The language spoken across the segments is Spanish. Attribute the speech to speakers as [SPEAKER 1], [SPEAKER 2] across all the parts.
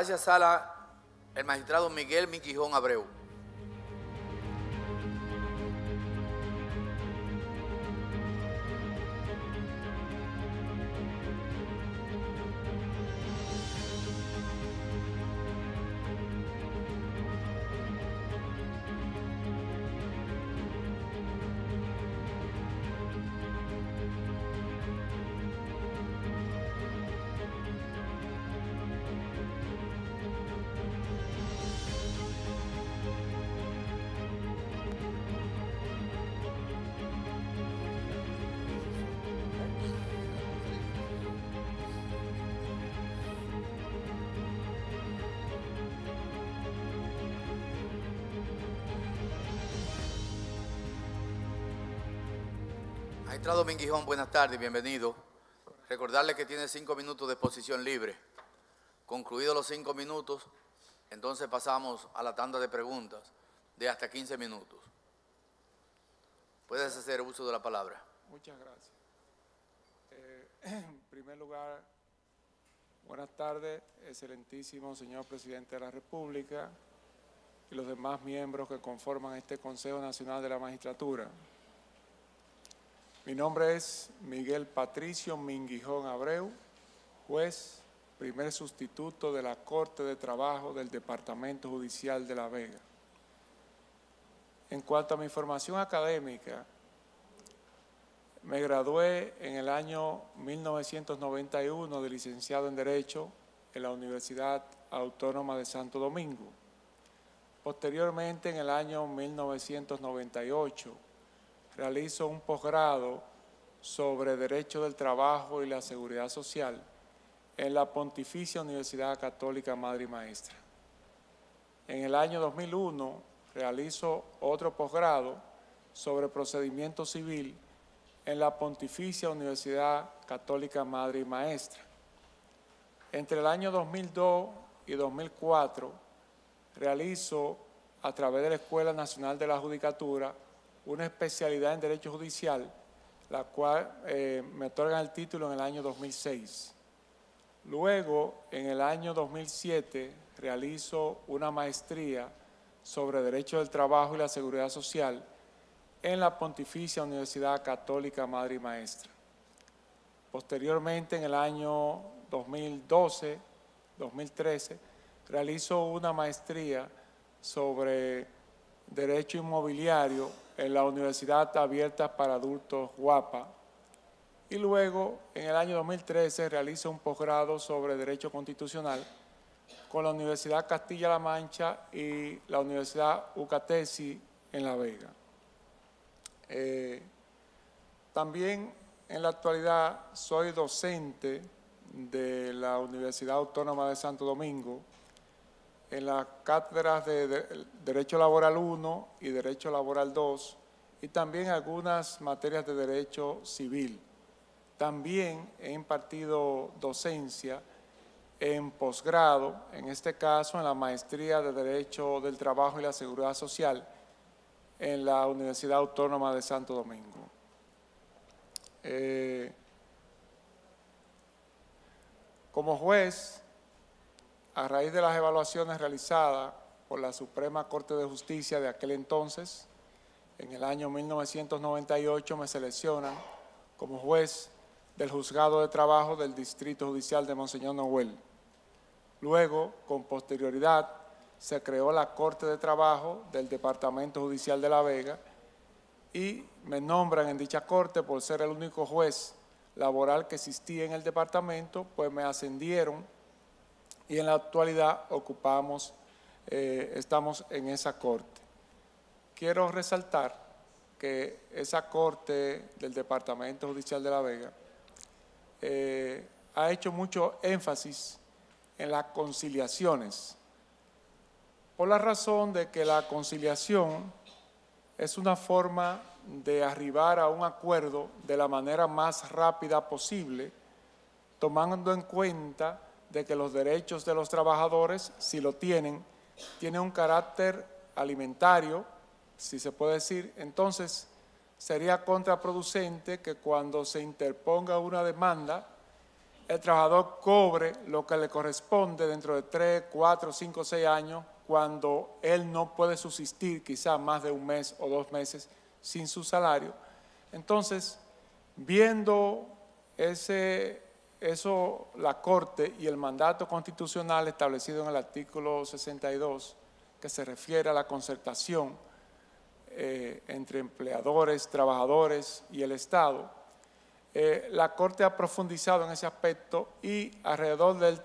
[SPEAKER 1] Pase a sala el magistrado Miguel Minguijón Abreu. Magistrado Minguijón, buenas tardes, bienvenido. Recordarle que tiene 5 minutos de exposición libre. Concluidos los 5 minutos, entonces pasamos a la tanda de preguntas de hasta 15 minutos. Puedes hacer uso de la palabra.
[SPEAKER 2] Muchas gracias. En primer lugar, buenas tardes, excelentísimo señor Presidente de la República y los demás miembros que conforman este Consejo Nacional de la Magistratura. Mi nombre es Miguel Patricio Minguijón Abreu, juez, primer sustituto de la Corte de Trabajo del Departamento Judicial de La Vega. En cuanto a mi formación académica, me gradué en el año 1991 de licenciado en Derecho en la Universidad Autónoma de Santo Domingo. Posteriormente, en el año 1998, realizo un posgrado sobre Derecho del Trabajo y la Seguridad Social en la Pontificia Universidad Católica Madre y Maestra. En el año 2001 realizo otro posgrado sobre Procedimiento Civil en la Pontificia Universidad Católica Madre y Maestra. Entre el año 2002 y 2004 realizo, a través de la Escuela Nacional de la Judicatura, una especialidad en Derecho Judicial, la cual me otorgan el título en el año 2006. Luego, en el año 2007, realizo una maestría sobre Derecho del Trabajo y la Seguridad Social en la Pontificia Universidad Católica Madre y Maestra. Posteriormente, en el año 2012-2013, realizo una maestría sobre Derecho Inmobiliario en la Universidad Abierta para Adultos UAPA. Y luego, en el año 2013, realizo un posgrado sobre Derecho Constitucional con la Universidad Castilla-La Mancha y la Universidad UCATESI en La Vega. También en la actualidad soy docente de la Universidad Autónoma de Santo Domingo en las cátedras de Derecho Laboral 1 y Derecho Laboral 2 y también algunas materias de Derecho Civil. También he impartido docencia en posgrado, en este caso en la Maestría de Derecho del Trabajo y la Seguridad Social en la Universidad Autónoma de Santo Domingo. Como juez, a raíz de las evaluaciones realizadas por la Suprema Corte de Justicia de aquel entonces, en el año 1998 me seleccionan como juez del Juzgado de Trabajo del Distrito Judicial de Monseñor Noel. Luego, con posterioridad, se creó la Corte de Trabajo del Departamento Judicial de La Vega y me nombran en dicha corte por ser el único juez laboral que existía en el departamento, pues me ascendieron y en la actualidad estamos en esa corte. Quiero resaltar que esa corte del Departamento Judicial de La Vega ha hecho mucho énfasis en las conciliaciones, por la razón de que la conciliación es una forma de arribar a un acuerdo de la manera más rápida posible, tomando en cuenta de que los derechos de los trabajadores, si lo tienen un carácter alimentario, si se puede decir. Entonces, sería contraproducente que cuando se interponga una demanda el trabajador cobre lo que le corresponde dentro de 3, 4, 5, 6 años, cuando él no puede subsistir quizá más de un mes o 2 meses sin su salario. Entonces, viendo eso, la Corte y el mandato constitucional establecido en el artículo 62, que se refiere a la concertación entre empleadores, trabajadores y el Estado, la Corte ha profundizado en ese aspecto y alrededor del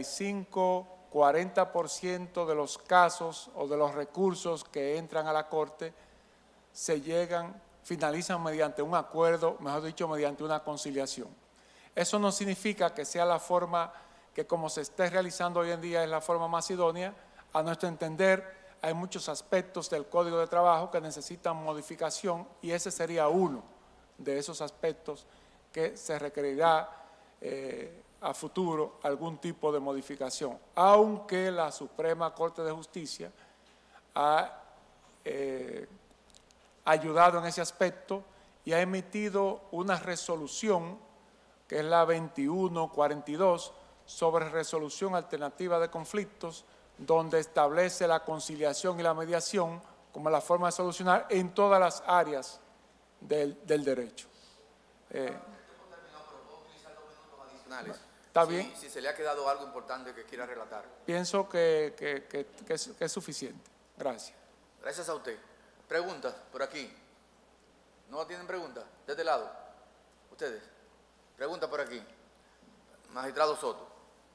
[SPEAKER 2] 35–40% de los casos o de los recursos que entran a la Corte finalizan mediante un acuerdo, mejor dicho, mediante una conciliación. Eso no significa que sea la forma que, como se esté realizando hoy en día, es la forma más idónea. A nuestro entender, hay muchos aspectos del Código de Trabajo que necesitan modificación y ese sería uno de esos aspectos que se requerirá a futuro algún tipo de modificación, aunque la Suprema Corte de Justicia ha ayudado en ese aspecto y ha emitido una resolución, que es la 2142, sobre resolución alternativa de conflictos, donde establece la conciliación y la mediación como la forma de solucionar en todas las áreas del derecho. ¿Está bien?
[SPEAKER 1] Si se le ha quedado algo importante que quiera relatar.
[SPEAKER 2] Pienso que es suficiente. Gracias.
[SPEAKER 1] Gracias a usted. Preguntas por aquí. ¿No tienen preguntas? ¿De este lado? ¿Ustedes? Pregunta por aquí. Magistrado Soto.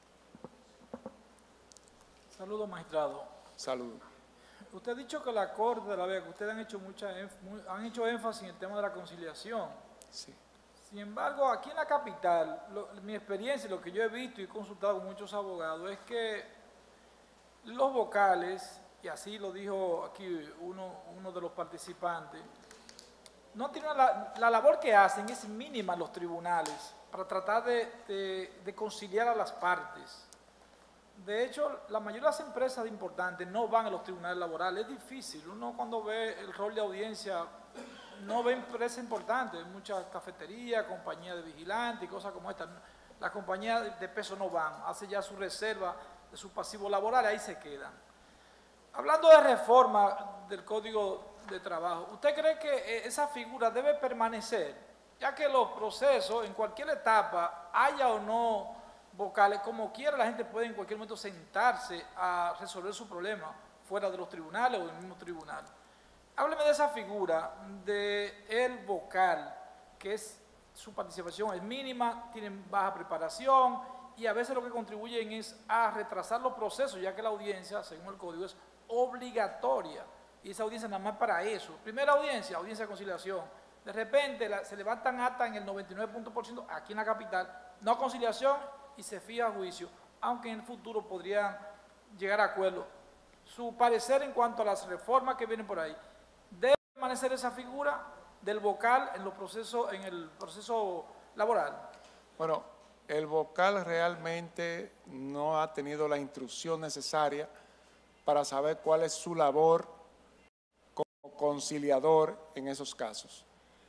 [SPEAKER 3] Saludos, magistrado.
[SPEAKER 2] Saludos.
[SPEAKER 3] Usted ha dicho que la Corte de la Vega, que ustedes han hecho énfasis en el tema de la conciliación.
[SPEAKER 2] Sí.
[SPEAKER 3] Sin embargo, aquí en la capital, mi experiencia, lo que yo he visto y he consultado con muchos abogados, es que los vocales, y así lo dijo aquí uno de los participantes, no tienen la labor que hacen es mínima en los tribunales para tratar de conciliar a las partes. De hecho, la mayoría de las empresas importantes no van a los tribunales laborales, es difícil. Uno cuando ve el rol de audiencia no ve empresas importantes, muchas cafeterías, compañías de vigilantes y cosas como estas. Las compañías de peso no van, hacen ya su reserva de su pasivo laboral y ahí se quedan. Hablando de reforma del Código de Trabajo, ¿usted cree que esa figura debe permanecer? Ya que los procesos, en cualquier etapa, haya o no vocales, como quiera la gente puede en cualquier momento sentarse a resolver su problema fuera de los tribunales o del mismo tribunal. Hábleme de esa figura del vocal, que su participación es mínima, tienen baja preparación y a veces lo que contribuyen es a retrasar los procesos, ya que la audiencia, según el código, es obligatoria. Y esa audiencia nada más para eso. Primera audiencia, audiencia de conciliación. De repente se levantan actas en el 99% aquí en la capital, no conciliación y se fija a juicio, aunque en el futuro podrían llegar a acuerdo. Su parecer en cuanto a las reformas que vienen por ahí. ¿Debe permanecer esa figura del vocal en el proceso laboral?
[SPEAKER 2] Bueno, el vocal realmente no ha tenido la instrucción necesaria para saber cuál es su labor como conciliador en esos casos.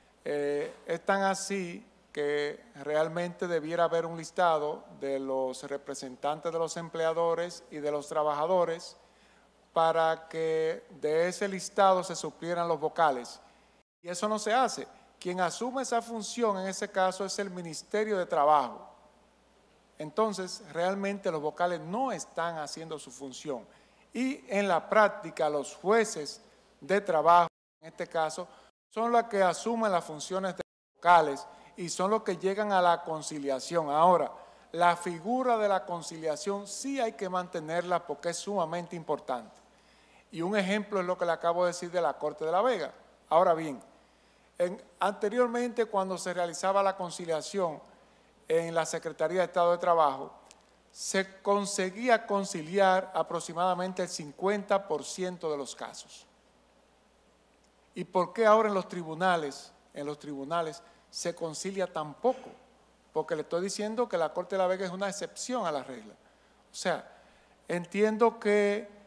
[SPEAKER 2] Es tan así que realmente debiera haber un listado de los representantes de los empleadores y de los trabajadores para que de ese listado se suplieran los vocales. Y eso no se hace. Quien asume esa función en ese caso es el Ministerio de Trabajo. Entonces, realmente los vocales no están haciendo su función. Y en la práctica, los jueces de trabajo, en este caso, son los que asumen las funciones de vocales y son los que llegan a la conciliación. Ahora, la figura de la conciliación sí hay que mantenerla porque es sumamente importante. Y un ejemplo es lo que le acabo de decir de la Corte de la Vega. Ahora bien, anteriormente cuando se realizaba la conciliación en la Secretaría de Estado de Trabajo, se conseguía conciliar aproximadamente el 50% de los casos. ¿Y por qué ahora en los tribunales se concilia tan poco? Porque le estoy diciendo que la Corte de la Vega es una excepción a la regla. O sea, entiendo que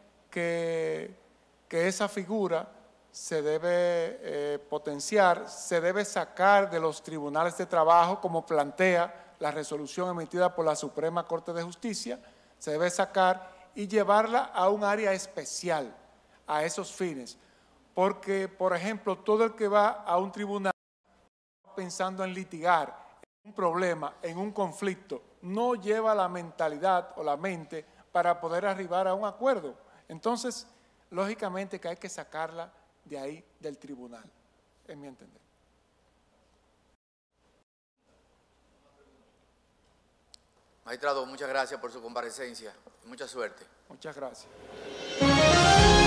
[SPEAKER 2] esa figura se debe potenciar, se debe sacar de los tribunales de trabajo como plantea la resolución emitida por la Suprema Corte de Justicia, se debe sacar y llevarla a un área especial a esos fines. Porque, por ejemplo, todo el que va a un tribunal pensando en litigar un problema, en un conflicto, no lleva la mentalidad o la mente para poder arribar a un acuerdo. Entonces, lógicamente que hay que sacarla de ahí del tribunal, en mi entender.
[SPEAKER 1] Magistrado, muchas gracias por su comparecencia. Mucha suerte.
[SPEAKER 2] Muchas gracias.